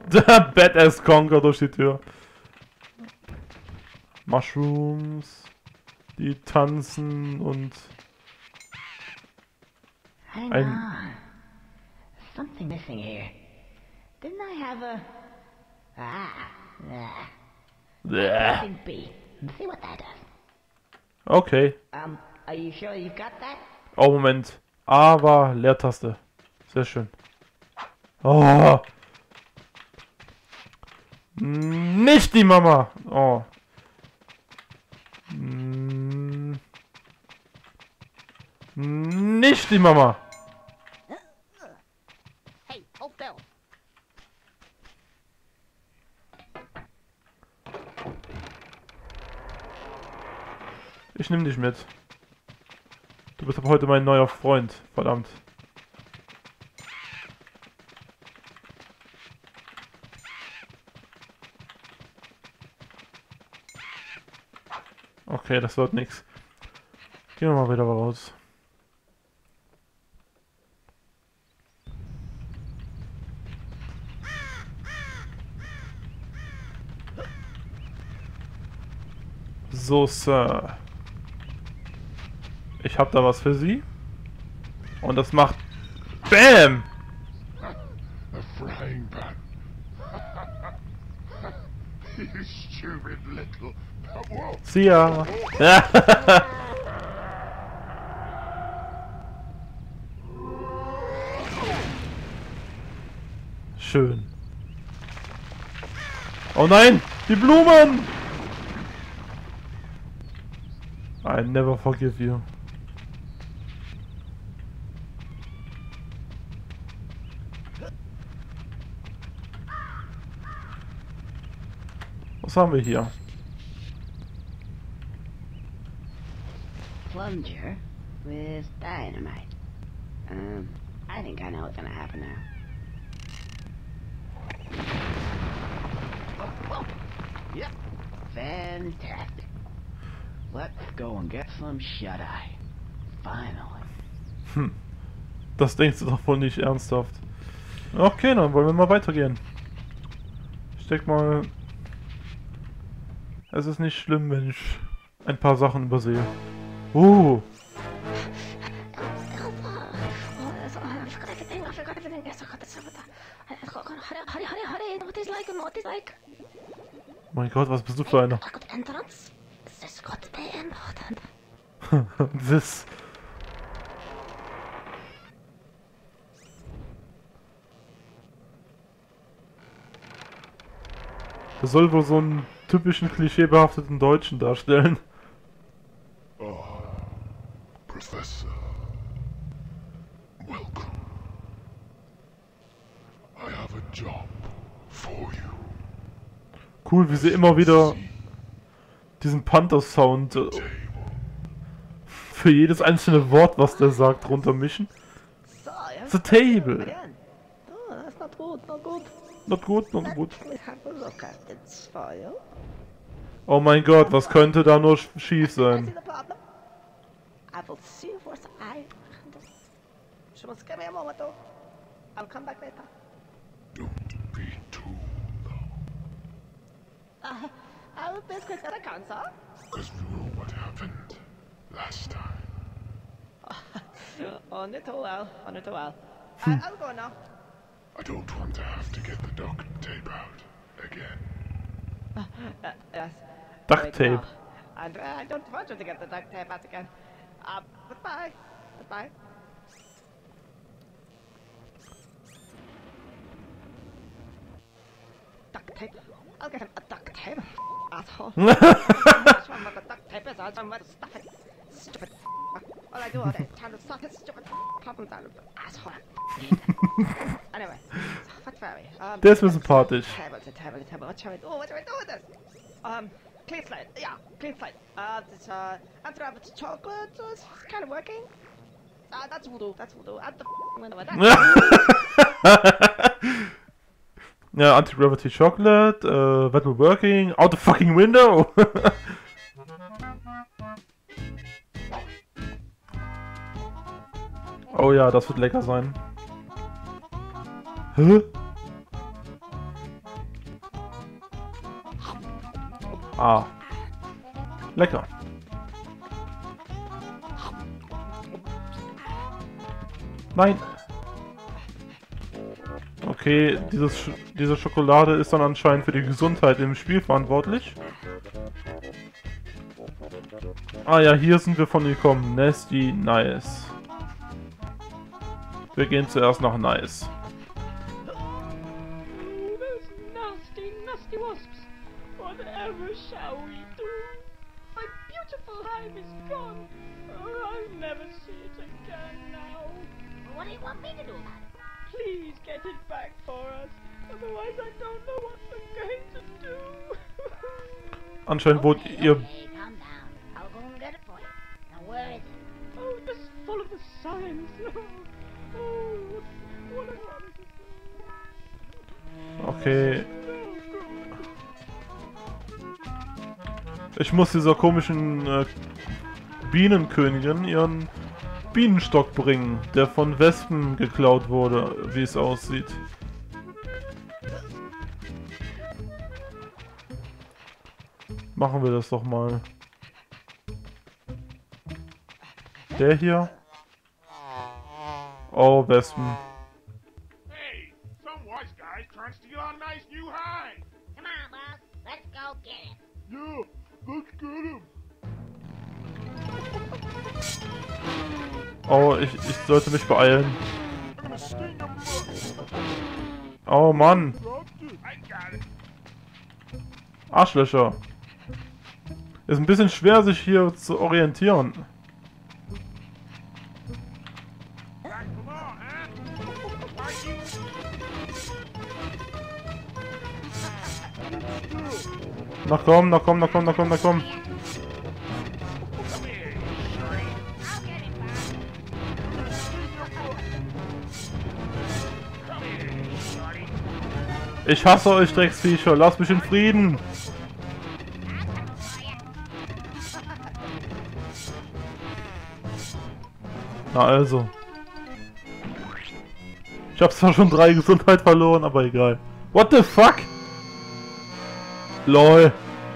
Badass Conker durch die Tür. Mushrooms, die tanzen und Hang ein... on. Something missing here. Didn't I have a... Something B. See what that does. Okay. Are you sure you've got that? Oh, Moment. A war Leertaste. Sehr schön. Oh. Nicht die Mama. Oh. Nicht die Mama. Hey, hold still. Ich nehme dich mit. Du bist ab heute mein neuer Freund. Verdammt. Okay, das wird nix. Gehen wir mal wieder raus. So, Sir. Ich hab da was für Sie. Und das macht... BAM! A frying pan. You stupid little... Whoa. See ya! Schön. Oh nein! Die Blumen! I never forgive you. Was haben wir hier? Plunger with dynamite. I think I know what's gonna happen now. Oh, yep, fantastic. Let's go and get some shut-eye. Finally. Das denkst du doch wohl nicht ernsthaft. Okay, dann wollen wir mal weitergehen. Ich denk mal... Es ist nicht schlimm, wenn ich ein paar Sachen übersehe. I forgot everything. Yes, I got this. What is like? Mein Gott, was bist du für einer? I got entrance. This is got the important. Das... Das soll wohl so einen typischen klischeebehafteten Deutschen darstellen. Professor, welcome. I have a job for you. Cool, wie sie immer wieder diesen Panther-Sound für jedes einzelne Wort, was der sagt, runtermischen. So, The table. again. Oh, that's not good, not good. Not gut, not gut. Let's have a look at this file. Oh mein Gott, was könnte da nur schief I sein? see the problem. I will see what I can do. Just give me a moment though. I'll come back later. Don't be too long. I will be as quick as I can, sir. Because we know what happened last time. On it well, on it well. I'll go now. I don't want to have to get the duct tape out again. Yes. Duct Wait, tape. no. And I don't want you to get the duct tape out again. Goodbye. Goodbye. Duct tape? I'll get him a duct tape. Asshole. That's one the duct tape is. I'll tell him where to stuff it. Stupid. All I do all day is trying to sort his stupid problems out of the asshole. Anyway, what fairy? Der ist mir sympathisch. Table. What shall we do? What shall we do with this? Clean slate. Yeah, clean slate. This, anti-rabbit chocolate. It's kind of working. That's voodoo. That's voodoo. Out the window with that. Ja, Anti-Gravity Chocolate, that will working, out the fucking window! Oh ja, das wird lecker sein. Hä? Ah. Lecker. Nein. Okay, diese Schokolade ist dann anscheinend für die Gesundheit im Spiel verantwortlich. Ah ja, hier sind wir von gekommen. Nasty, nice. Wir gehen zuerst nach Nice. Those nasty, nasty wasps. Whatever shall we do? My beautiful hive is gone. Oh, I'll never see it again now. What do you want me to do about it? Please get it back for us. Otherwise I don't know what we're going to do. Anscheinend wurde ihr... Okay, calm down. I'll go and get it for you. Now where is it? Oh, just follow the signs. Oh, what a wonderful. Okay. Ich muss dieser komischen Bienenkönigin ihren Bienenstock bringen, der von Wespen geklaut wurde, wie es aussieht. Machen wir das doch mal. Der hier? Oh, Wespen. Hey, some wise guy's trying to steal our nice new hive. Come on, boss. Let's go get him. Yeah, let's get him. Oh, ich sollte mich beeilen. I'm gonna sting him first. Oh Mann. Dropped it. I got it. Arschlöcher. Ist ein bisschen schwer, sich hier zu orientieren. Back the law, huh? Why you? Na komm, na komm, na komm, na komm, na komm. Come here, you shorty. I'll get him, boss. Come here, you shorty. Ich hasse euch, Drecksviecher. Lasst mich in Frieden. Na also. Ich hab zwar schon 3 Gesundheit verloren, aber egal. What the fuck? LOL.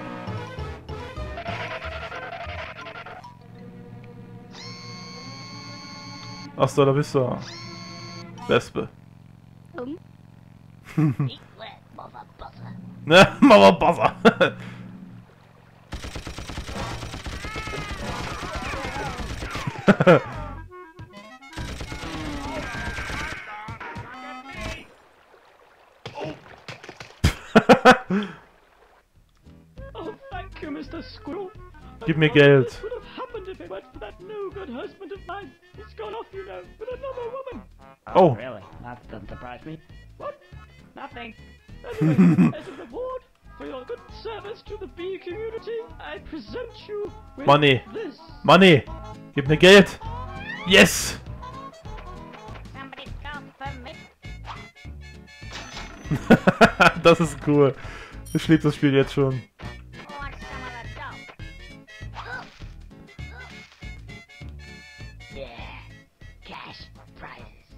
Hasta la vista. Wespe. Eat wet, mother buzzer. Ne, Mama Buzzer. Oh, thank you, Mr. Squirrel. Gib mir Geld. What would have happened if it weren't for that no-good husband of mine? He's gone off, you know, with another woman. Oh. Really? That doesn't surprise me. What? Nothing. Anyway, as a reward for your good service to the bee community, I present you with Money. this. Money. Gib mir Geld. Yes. Somebody called for me. Das ist cool. Ich liebe das Spiel jetzt schon. Want some of the dough? Yeah. Cash prizes.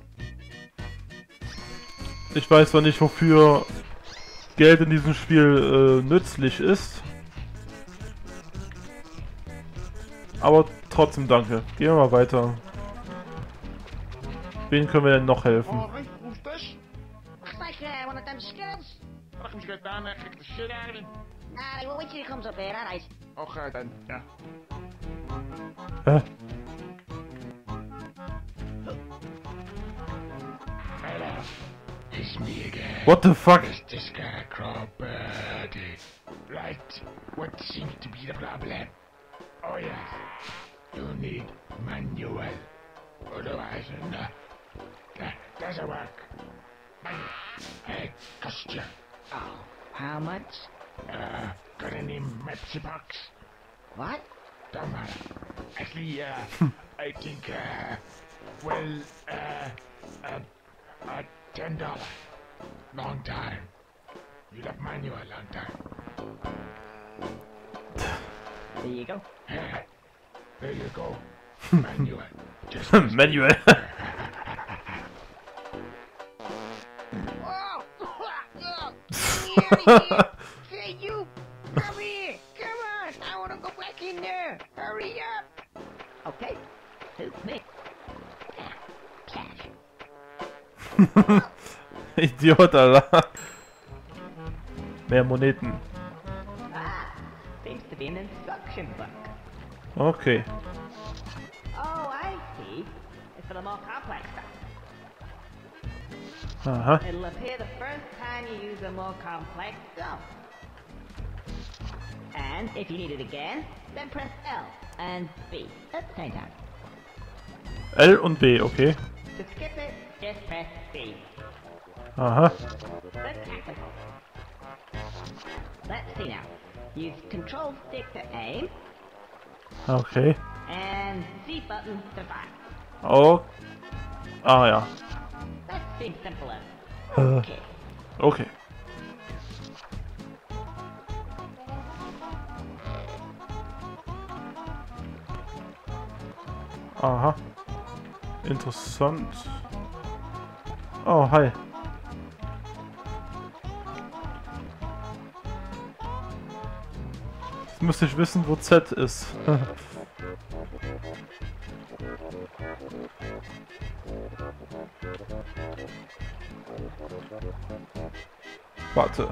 Ich weiß zwar nicht, wofür Geld in diesem Spiel nützlich ist. Aber trotzdem danke. Gehen wir mal weiter. Wen können wir denn noch helfen? Alright, who's this? Looks like one of them skills. I can get down there, kick the shit out of him. Nah, well, wait till he comes up here, alright. Okay then, yeah. Hä? Hello, it's me again. What the fuck? Mr. Scarecrow Birdie. Right, what seems to be the problem? Oh yes, you need manual. Otherwise, no, that doesn't work. Manual. Hey, cost you. Oh, how much? Got any Pepsi box? What? Don't matter. Actually, I think, well, $10. Long time. You love manual long time. There you go. There you go. Manual. Just Manuel. Whoa! Get out of here! Hey, you! Come here! Idiot, Alter. Mehr Moneten. Seems to be an instruction book. Okay. Oh, I see. It's for the more complex stuff. Aha. It'll appear the first time you use a more complex zone. And if you need it again, then press L and B at the same time. L und B, okay. To skip it, just press B. Aha. Exactly. Let's see now. Use Control Stick to aim Okay. and Z button to fire. Oh. Ah ja. That seems simple enough. Äh. Okay. Okay. Aha. Interessant. Oh, hi. Jetzt müsste ich wissen, wo Z ist. Warte.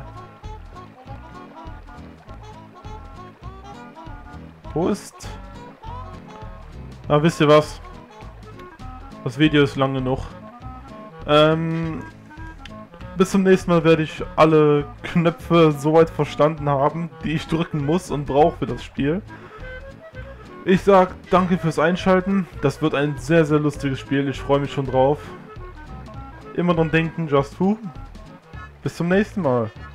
Wo ist... Ah, wisst ihr was? Das Video ist lang genug. Bis zum nächsten Mal werde ich alle Knöpfe soweit verstanden haben, die ich drücken muss und brauche für das Spiel. Ich sag danke fürs Einschalten. Das wird ein sehr, sehr lustiges Spiel. Ich freue mich schon drauf. Immer dran denken, Just Who. Bis zum nächsten Mal.